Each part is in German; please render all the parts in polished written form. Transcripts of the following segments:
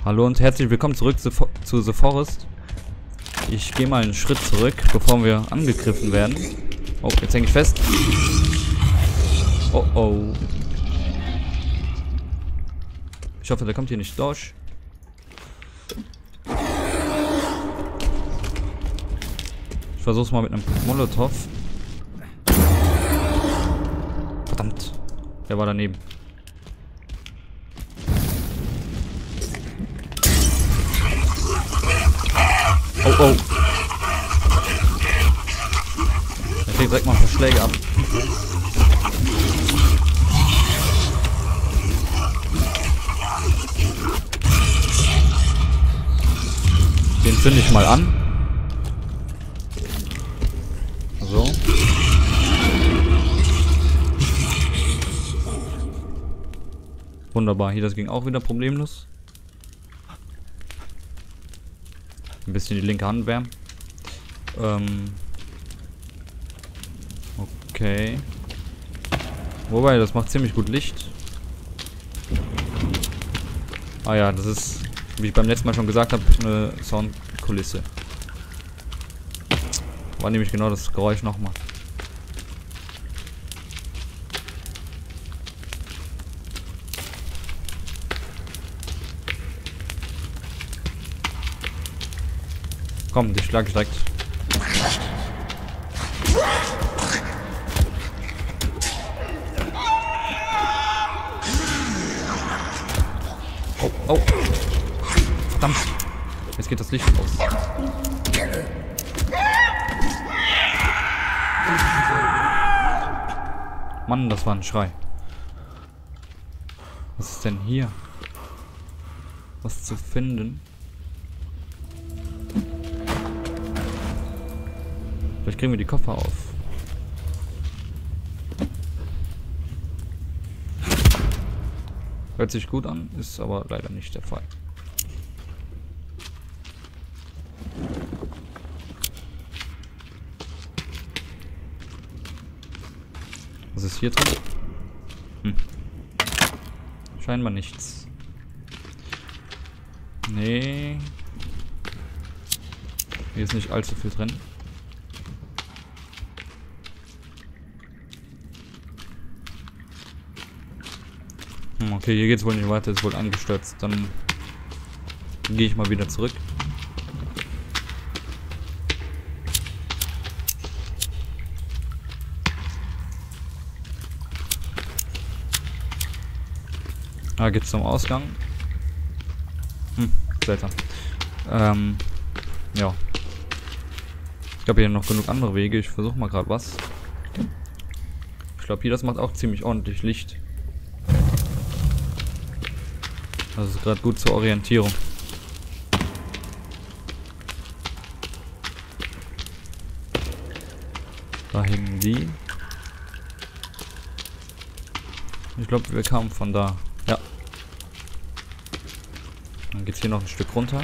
Hallo und herzlich willkommen zurück zu The Forest. Ich gehe mal einen Schritt zurück, bevor wir angegriffen werden. Oh, jetzt hänge ich fest. Oh, oh. Ich hoffe, der kommt hier nicht durch. Ich versuch's mal mit einem Molotow. Verdammt. Der war daneben. Oh, oh. Ich krieg direkt mal ein paar Schläge ab. Den zünde ich mal an. So. Wunderbar. Hier, das ging auch wieder problemlos. Ein bisschen die linke Hand wärmen. Okay. Wobei, das macht ziemlich gut Licht. Ah ja, das ist, wie ich beim letzten Mal schon gesagt habe, eine Soundkulisse. War nämlich genau das Geräusch nochmal. Komm, die schlag ich direkt. Oh, oh. Verdammt. Jetzt geht das Licht aus. Mann, das war ein Schrei. Was ist denn hier? Was zu finden? Vielleicht kriegen wir die Koffer auf. Hört sich gut an, ist aber leider nicht der Fall. Was ist hier drin? Scheinbar nichts. Nee. Hier ist nicht allzu viel drin. Okay, hier geht es wohl nicht weiter, ist wohl angestürzt. Dann gehe ich mal wieder zurück. Da geht's zum Ausgang. Seltsam. Ja. Ich glaube, hier noch genug andere Wege. Ich versuche mal gerade was. Ich glaube, hier das macht auch ziemlich ordentlich Licht. Das ist gerade gut zur Orientierung. Da hängen die. Ich glaube, wir kamen von da. Ja. Dann geht es hier noch ein Stück runter.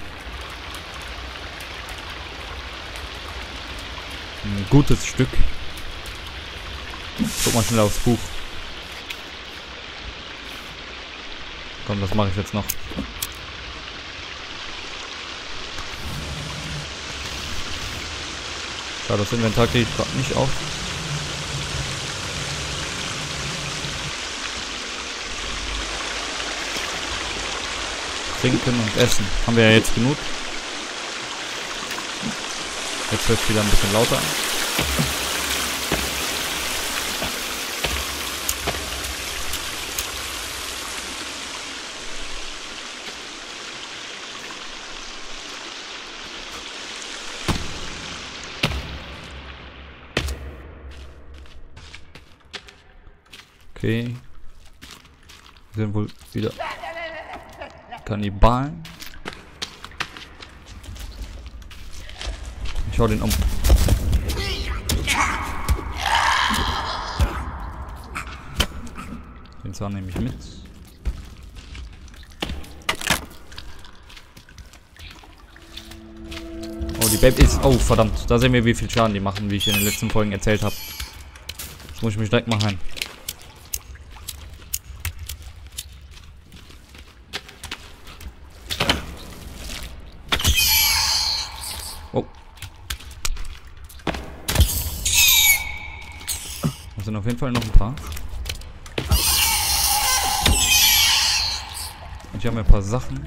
Ein gutes Stück. Guck mal schnell aufs Buch. Komm, das mache ich jetzt noch. Schade, das Inventar kriege ich gerade nicht auf. Trinken und essen. Haben wir ja jetzt genug. Jetzt wird es wieder ein bisschen lauter. Okay. Wir sind wohl wieder Kannibalen. Ich hau den um. Den Zahn nehme ich mit. Oh, die Babys. Oh, verdammt. Da sehen wir, wie viel Schaden die machen, wie ich in den letzten Folgen erzählt habe. Jetzt muss ich mich direkt mal heilen. es sind auf jeden Fall noch ein paar. Und hier haben wir ein paar Sachen.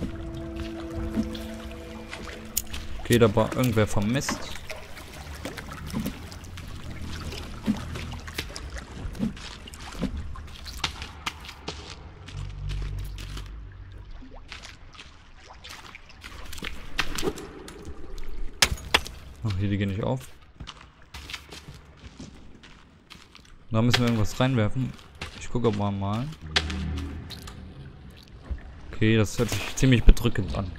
Okay, da war irgendwer vermisst. Ach, hier, die gehen nicht auf. Da müssen wir irgendwas reinwerfen. Ich gucke aber mal. Okay, das hört sich ziemlich bedrückend an.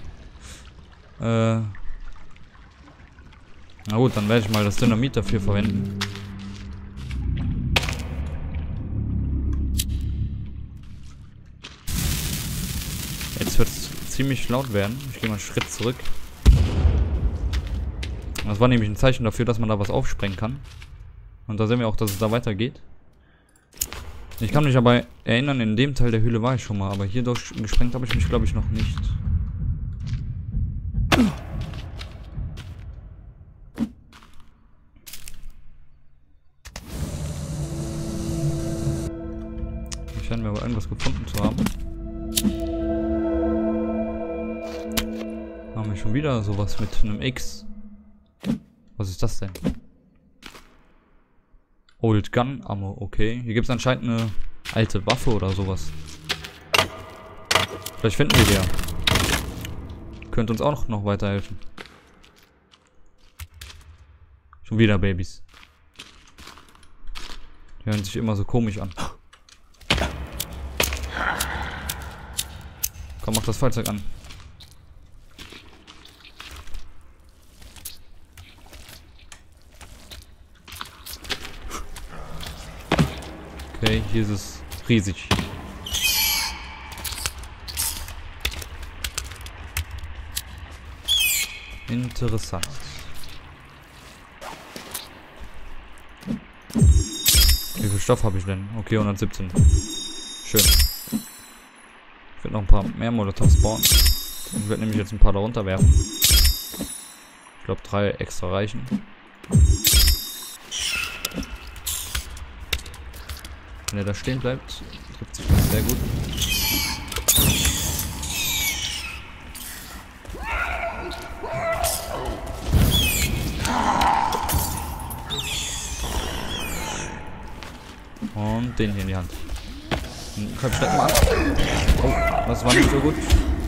Na gut, dann werde ich mal das Dynamit dafür verwenden. Jetzt wird es ziemlich laut werden. Ich gehe mal einen Schritt zurück. Das war nämlich ein Zeichen dafür, dass man da was aufsprengen kann. Und da sehen wir auch, dass es da weitergeht. Ich kann mich aber erinnern, in dem Teil der Höhle war ich schon mal, aber hier gesprengt habe ich mich, glaube ich, noch nicht. Ich scheine mir aber irgendwas gefunden zu haben. Haben wir schon wieder sowas mit einem X. Was ist das denn? Old Gun Ammo, okay. Hier gibt es anscheinend eine alte Waffe oder sowas. Vielleicht finden wir die ja. Könnte uns auch noch weiterhelfen. Schon wieder Babys. Die hören sich immer so komisch an. Komm, mach das Feuerzeug an. Okay, hier ist es riesig. Interessant. Wie viel Stoff habe ich denn? Okay, 117. Schön. Ich werde noch ein paar mehr Molotovs spawnen. Ich werde nämlich jetzt ein paar darunter werfen. Ich glaube 3 extra reichen. Wenn er da stehen bleibt, trifft sich das sehr gut. Und den hier in die Hand. Komm, steig mal an. Oh, das war nicht so gut.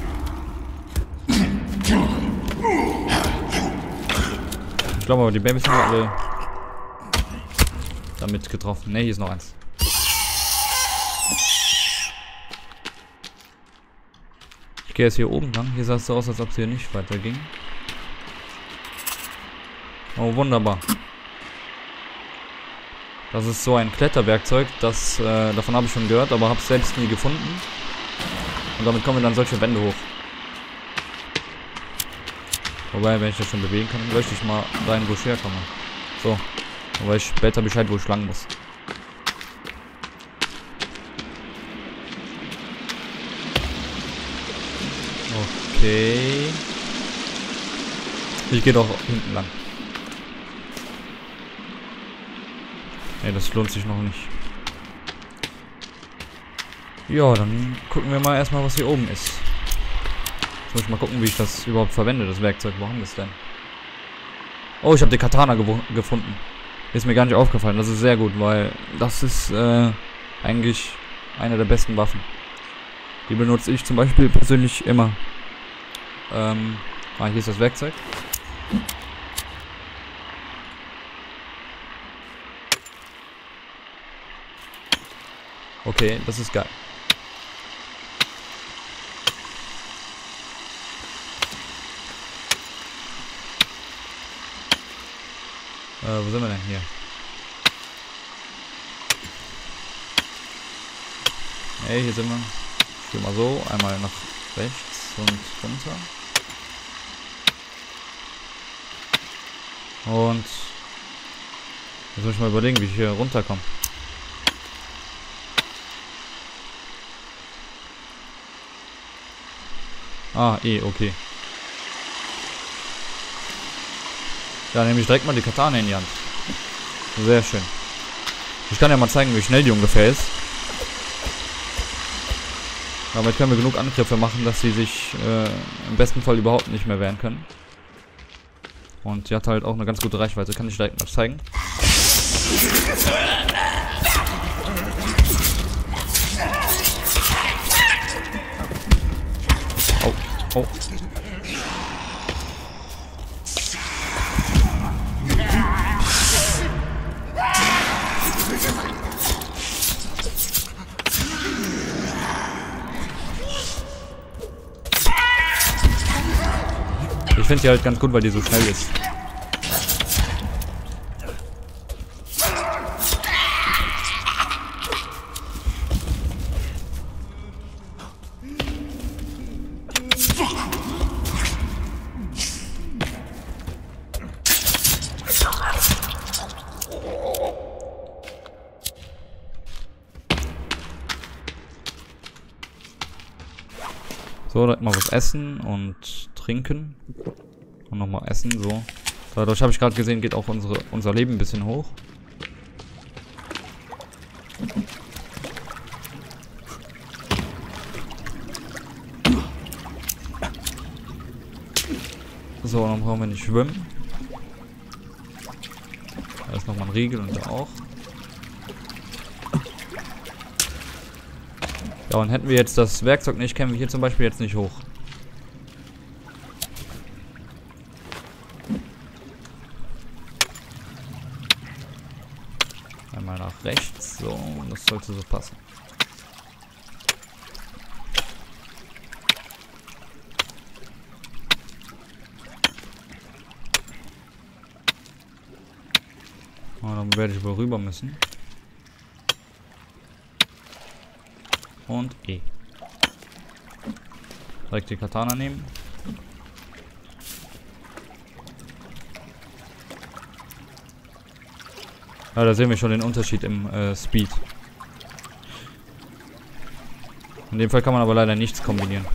Ich glaube aber, die Babys haben wir alle damit getroffen. Ne, hier ist noch eins. Ich gehe jetzt hier oben lang. Hier sah es so aus, als ob es hier nicht weiterging. Oh, wunderbar. Das ist so ein Kletterwerkzeug. Das, davon habe ich schon gehört, aber habe es selbst nie gefunden. Und damit kommen wir dann solche Wände hoch. Wobei, wenn ich das schon bewegen kann, leuchte ich mal rein, wo ich herkomme. So. Dann weiß ich später Bescheid, wo ich lang muss. Okay. Ich gehe doch hinten lang. Ne, das lohnt sich noch nicht. Ja, dann gucken wir mal erstmal, was hier oben ist. Jetzt muss ich mal gucken, wie ich das überhaupt verwende, das Werkzeug. Wo haben wir es denn? Oh, ich habe die Katana gefunden. Ist mir gar nicht aufgefallen. Das ist sehr gut, weil das ist eigentlich eine der besten Waffen. Die benutze ich zum Beispiel persönlich immer. Hier ist das Werkzeug. Okay, das ist geil. Wo sind wir denn hier? Hey, hier sind wir. Ich gehe mal so, einmal nach rechts und runter. Und jetzt muss ich mal überlegen, wie ich hier runterkomme. Ah, okay. Ja, nehme ich direkt mal die Katana in die Hand. Sehr schön. Ich kann ja mal zeigen, wie schnell die ungefähr ist. Damit können wir genug Angriffe machen, dass sie sich im besten Fall überhaupt nicht mehr wehren können. Und sie hat halt auch eine ganz gute Reichweite. Kann ich direkt mal zeigen. Oh, oh. Ich finde die halt ganz gut, weil die so schnell ist. So, direkt mal was essen und trinken. Und nochmal essen, so. Dadurch habe ich gerade gesehen, geht auch unser Leben ein bisschen hoch. So, dann brauchen wir nicht schwimmen. Da ist nochmal ein Riegel und da auch. Ja, und hätten wir jetzt das Werkzeug nicht, kämen wir hier zum Beispiel jetzt nicht hoch. Einmal nach rechts, so, das sollte so passen. Und dann werde ich wohl rüber müssen. Und E. Direkt die Katana nehmen. Ja, da sehen wir schon den Unterschied im Speed. In dem Fall kann man aber leider nichts kombinieren.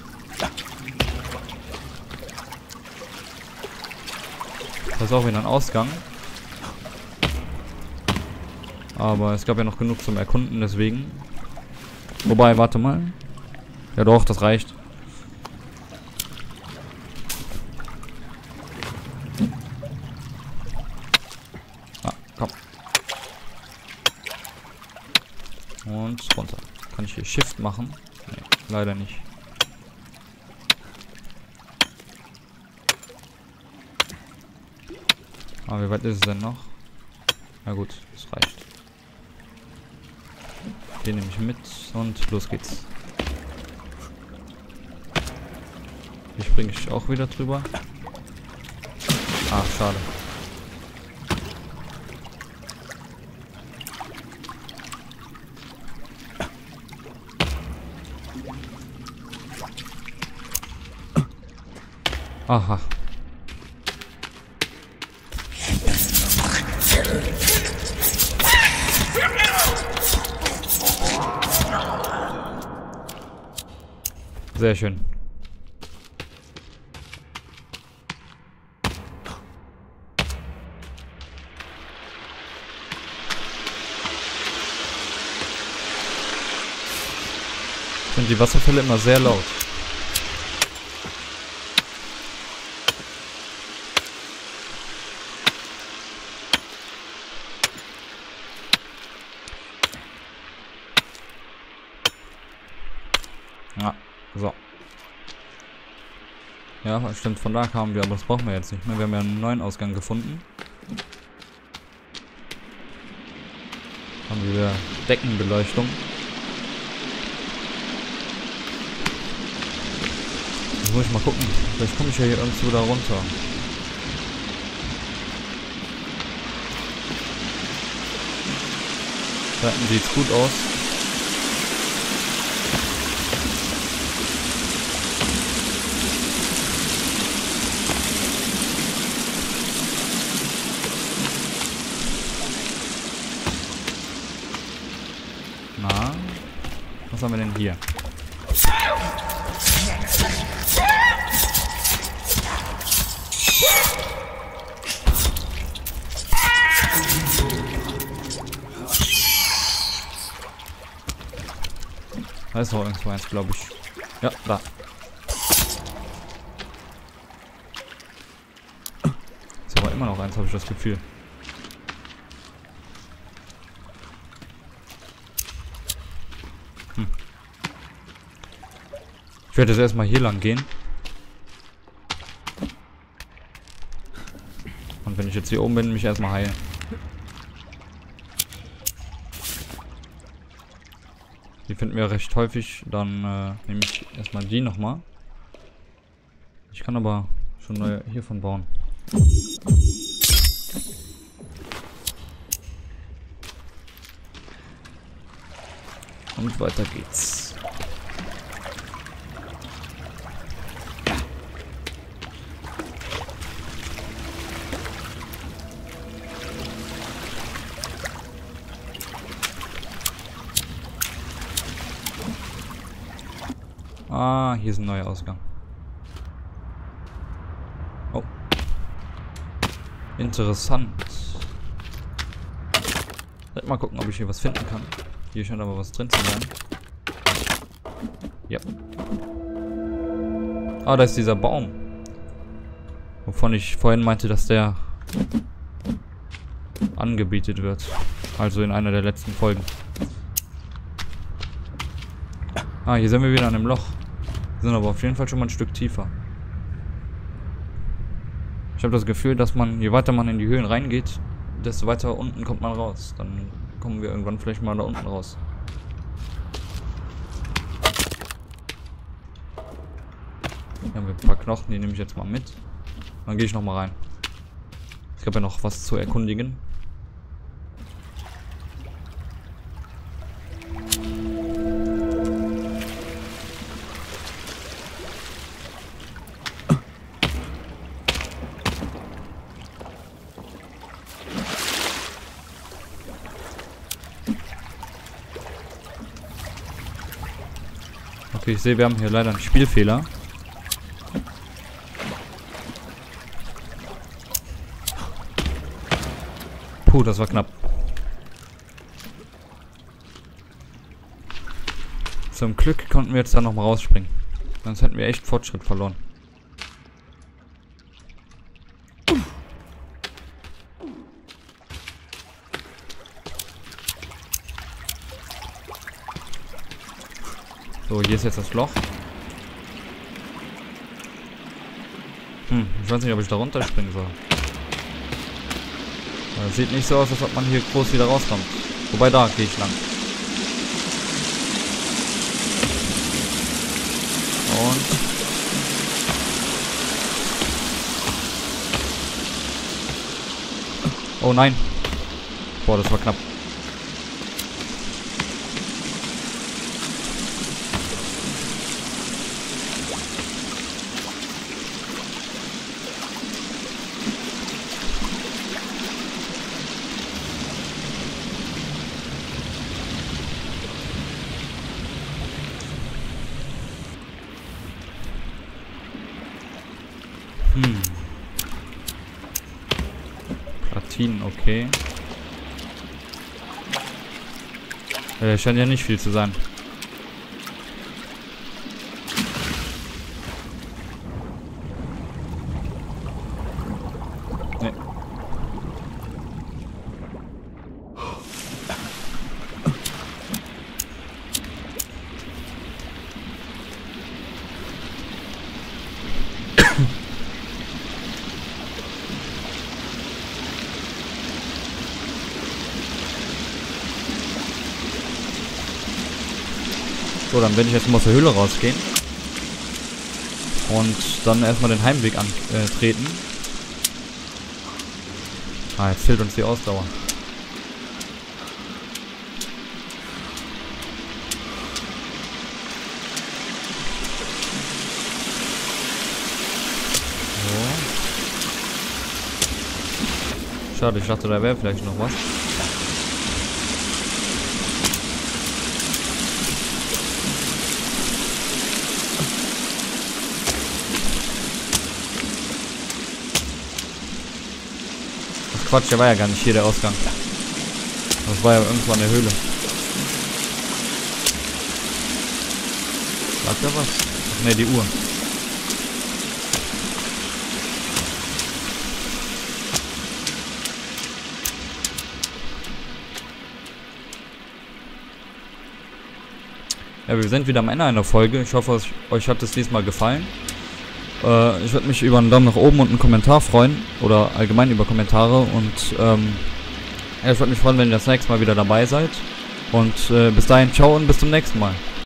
Da ist auch wieder ein Ausgang. Aber es gab ja noch genug zum Erkunden, deswegen. Wobei, warte mal. Ja doch, das reicht. Ah, komm. Und runter. Kann ich hier Shift machen? Nee, leider nicht. Aber wie weit ist es denn noch? Na gut, das reicht. Den nehme ich mit und los geht's. Hier springe ich auch wieder drüber. Ach, schade. Aha. Sehr schön. Sind die Wasserfälle immer sehr laut. Ja, so. Ja, stimmt, von da kamen wir, aber das brauchen wir jetzt nicht mehr. Wir haben ja einen neuen Ausgang gefunden. Haben wir wieder Deckenbeleuchtung. Jetzt muss ich mal gucken. Vielleicht komme ich ja hier irgendwo da runter. Da hinten sieht's gut aus. Na, was haben wir denn hier? Da ist noch irgendwo eins, glaube ich. Ja, da. Ist aber immer noch eins, habe ich das Gefühl. Ich werde jetzt erstmal hier lang gehen. Und wenn ich jetzt hier oben bin, mich erstmal heilen. Die finden wir recht häufig. Dann nehme ich erstmal die nochmal. Ich kann aber schon neue hiervon bauen. Und weiter geht's. Ah, hier ist ein neuer Ausgang. Oh. Interessant. Mal gucken, ob ich hier was finden kann. Hier scheint aber was drin zu sein. Ja. Ah, da ist dieser Baum. Wovon ich vorhin meinte, dass der angebietet wird. Also in einer der letzten Folgen. Ah, hier sind wir wieder an einem Loch. Wir sind aber auf jeden Fall schon mal ein Stück tiefer. Ich habe das Gefühl, dass man, je weiter man in die Höhlen reingeht, desto weiter unten kommt man raus. Dann kommen wir irgendwann vielleicht mal da unten raus. Hier haben wir ein paar Knochen, die nehme ich jetzt mal mit. Dann gehe ich noch mal rein. Ich habe ja noch was zu erkundigen. Okay, ich sehe, wir haben hier leider einen Spielfehler. Puh, das war knapp. Zum Glück konnten wir jetzt da noch mal rausspringen. Sonst hätten wir echt Fortschritt verloren. So, hier ist jetzt das Loch. Ich weiß nicht, ob ich da runterspringen soll. Das sieht nicht so aus, als ob man hier groß wieder rauskommt. Wobei, da gehe ich lang. Und... oh nein. Boah, das war knapp. Platinen, okay. Scheint ja nicht viel zu sein. Nee. So, dann werde ich jetzt mal aus der Höhle rausgehen. Und dann erstmal den Heimweg antreten. Ah, jetzt fehlt uns die Ausdauer. So. Schade, ich dachte, da wäre vielleicht noch was. Quatsch, der war ja gar nicht hier, der Ausgang. Das war ja irgendwo an der Höhle. da was? Ach ne, die Uhr. Ja, wir sind wieder am Ende einer Folge. Ich hoffe, euch hat es diesmal gefallen. Ich würde mich über einen Daumen nach oben und einen Kommentar freuen. Oder allgemein über Kommentare. Und ja, ich würde mich freuen, wenn ihr das nächste Mal wieder dabei seid. Und bis dahin, ciao und bis zum nächsten Mal.